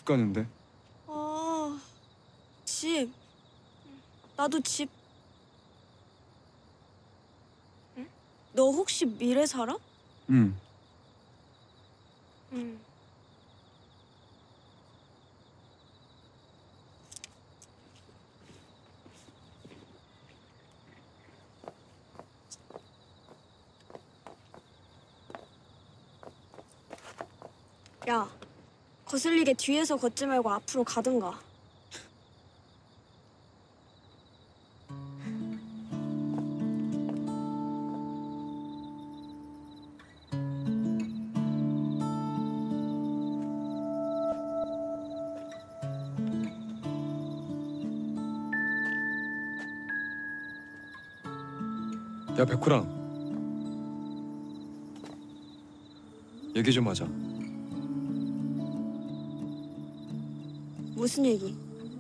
가는데. 아, 집. 나도 집. 응? 너 혹시 미래 살아? 응. 응. 야, 거슬리게 뒤에서 걷지 말고 앞으로 가든가. 야, 백호랑. 얘기 좀 하자. 무슨 얘기?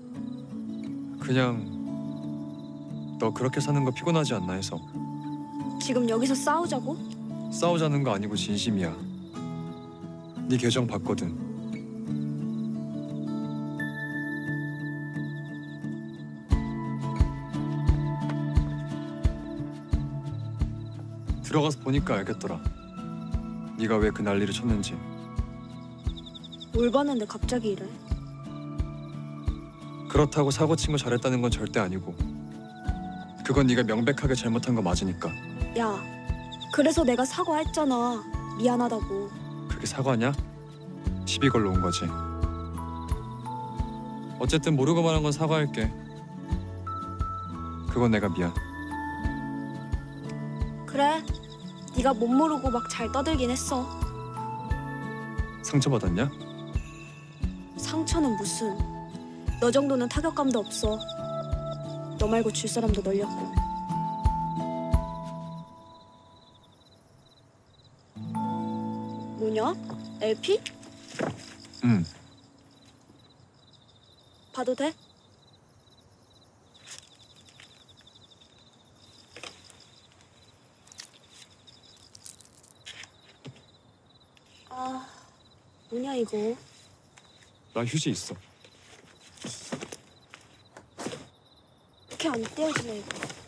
그냥 너 그렇게 사는 거 피곤하지 않나 해서. 지금 여기서 싸우자고? 싸우자는 거 아니고 진심이야. 네 계정 봤거든. 들어가서 보니까 알겠더라. 네가 왜 그 난리를 쳤는지. 뭘 봤는데 갑자기 이래? 그렇다고 사고 친 거 잘했다는 건 절대 아니고. 그건 네가 명백하게 잘못한 거 맞으니까. 야, 그래서 내가 사과했잖아. 미안하다고. 그게 사과냐? 시비 걸러 온 거지. 어쨌든 모르고 말한 건 사과할게. 그건 내가 미안. 그래, 네가 못 모르고 막 잘 떠들긴 했어. 상처받았냐? 상처는 무슨. 너 정도는 타격감도 없어. 너 말고 줄 사람도 널렸고. 뭐냐? LP? 응. 봐도 돼? 아, 뭐냐 이거? 나 휴지 있어. 어떻게 안 떼어지냐 이거?